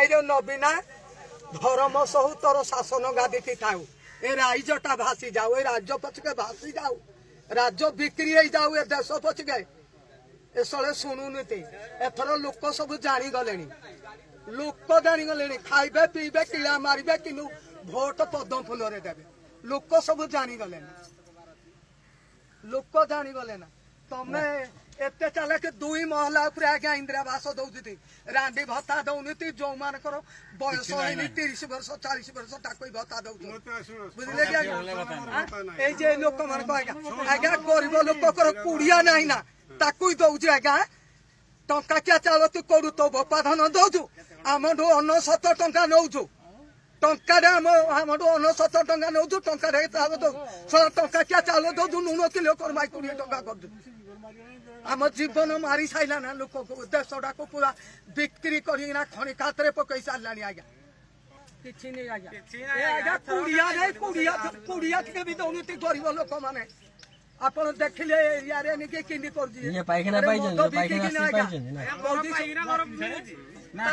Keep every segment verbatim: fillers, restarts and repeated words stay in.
नबीना धर्म सहु तोर शासन गादी थाऊ ए राइजटा भासी जाऊ ए राज्य पछके भासी जाऊ राज्य बिक्री हो जाऊ ए देश पछके एसले शुणुनी एथर लोक सब जानी गले लोक जानी गले खाइबे पीबे किला मारे कि भोट पद्म फूल देवे लोक सब जानी गले लोक जानी गले ना तमे एते चले कि दुई महला उपर आज्ञा इंदिरावास दौती रांडी भत्ता दौनी जो मान बयस है तीस वर्ष चालीस वर्ष ताक भत्ता दौ बुझे कि लोक मान आज्ञा गरीब लोक कुड़िया ना ना ताक दौच आज्ञा टंका क्या चाल तू करू तो बपा धन दौचु आम अनशत टंका नौचु टंका आम अनशत टंका नौचु टंका चाल दौ टंका क्या चाल दौचु नुण किलो कर माई कोड़े टंका कर आम जीवन मारी सारा ना लोक देशटा को पूरा बिक्री करना खणी कातरे पकई सारा आज्ञा किसी नहीं आज्ञा कुड़िया नहीं कुड़िया कुड़िया के भी दुर्नीति गरीब लोक मैंने आप देखिले एरिया रे निके किंदी कर दिए ये पाइखाना पाइ जन पाइखाना पाइ जन ना बौदी पाइखाना घर मिलुची ना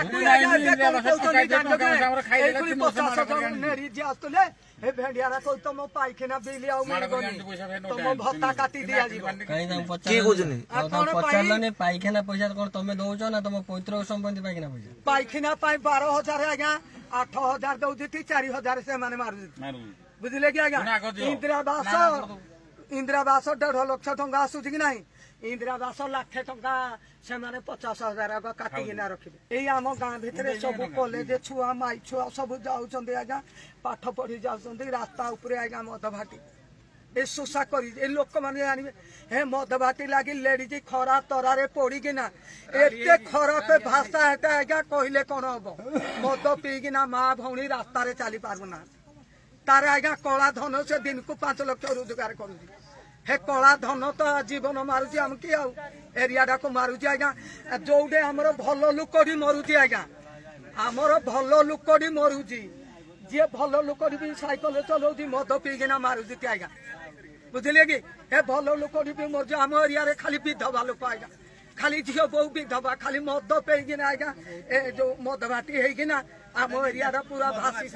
नेरी जे आस्तले हे भेंडियारा कोइ तम पाइखाना बिल आउ तम भत्ता काटी दिया जीव कहीं ना की बुझनी तम पचालने पाइखाना पैसा कोन तमे दउचो ना तम पैतृक संपत्ति पाइखाना पैसा पाइखाना पाइ बारह हजार आज्ञा आठ हजार दउदी चार हजार से माने मारू बुझले कि आज्ञा इंदिरावास इंदिरावास डेढ़ लक्ष टंका आसूची कि नहीं इंदिरावास लाखे टंका से माने पचास हजार काटिकिना रखिबे एई आम गाँ भितर सब कॉलेज छुआ माई छुआ सब जाउछन्ते आज्ञा पाठ पढ़ी जाउछन्ते रास्ता उपरे आज्ञा मद भाटी ए सुसा करी ए लोक माने जानिबे हे मद भाटी लागी लेडीज खरा तरारे पड़ीकिना एते खराब भाषा हेता आज्ञा कहले कोन हबो मद पीकिना माँ भौणी रास्ता रे चली पारबना तारे आज्ञा कला धन से दिन को पांच लक्ष रोजगार करुची हे कला धन तो जीवन मारुची आम कि एरिया को मारुची आज्ञा जोडे आमर भल लुकड़ी मरुची आज्ञा आमर भल लुकड़ी मरुची जी भल लुकड़ी भी साइकेल चलाउची मद पीकिना मारुची आज्ञा बुझिले कि हे भल लुकड़ी भी मरुची आम एरिया रे खाली विधवा लोक आज्ञा खाली झील बहु विधवा खाली मद पेकिना आज्ञा ए जो मद भाटी होना आम एरिया पूरा भासी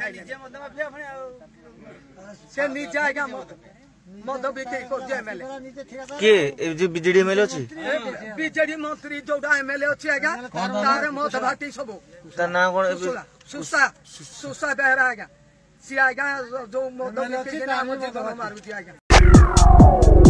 से निजे आज्ञा मद मद बिक्री कर एमएलए के बीजेडी एमएलए अछि बीजेडी मंत्री जोडा एमएलए अछि आज्ञा तारे मद भाटी सब ता ना कोन सुसा सुसा बेहरा आज्ञा सी आज्ञा जो मद बिक्री नाम जीवन मारुची आज्ञा।